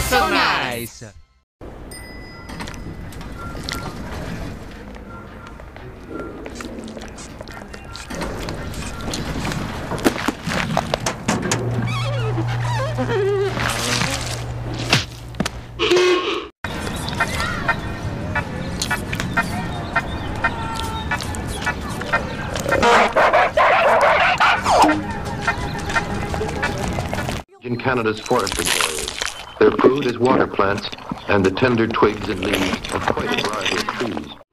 so nice! In Canada's forested areas, their food is water plants and the tender twigs and leaves of quite a variety of trees.